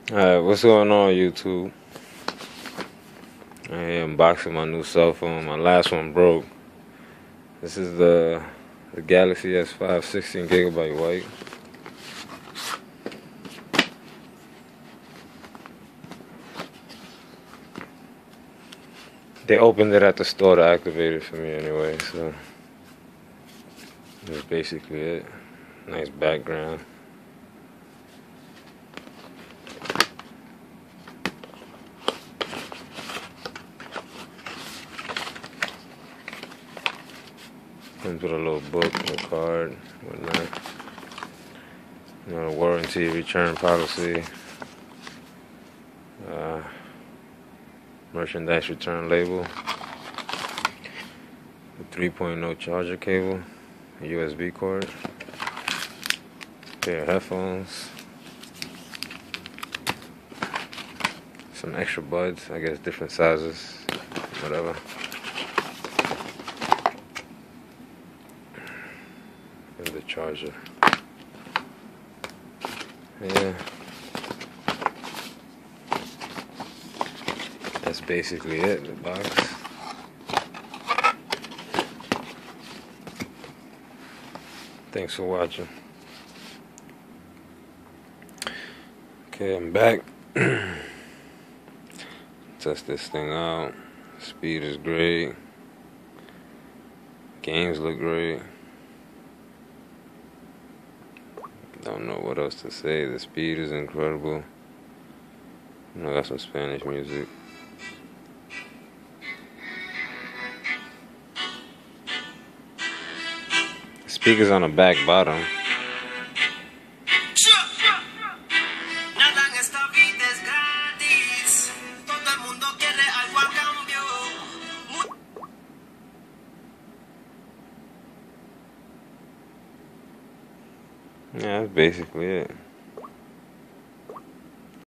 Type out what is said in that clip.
Alright, what's going on YouTube? I am unboxing my new cell phone. My last one broke. This is the Galaxy S5 16GB white. They opened it at the store to activate it for me anyway, so that's basically it. Nice background. Comes with a little book, a card, whatnot. A warranty, return policy, merchandise return label, a 3.0 charger cable, a USB cord, a pair of headphones, some extra buds, I guess different sizes, whatever. And the charger. Yeah. That's basically it, the box. Thanks for watching. Okay, I'm back. Test this thing out. Speed is great. Games look great. Don't know what else to say. The speed is incredible. I got some Spanish music. Speakers on the back bottom. Yeah, that's basically it.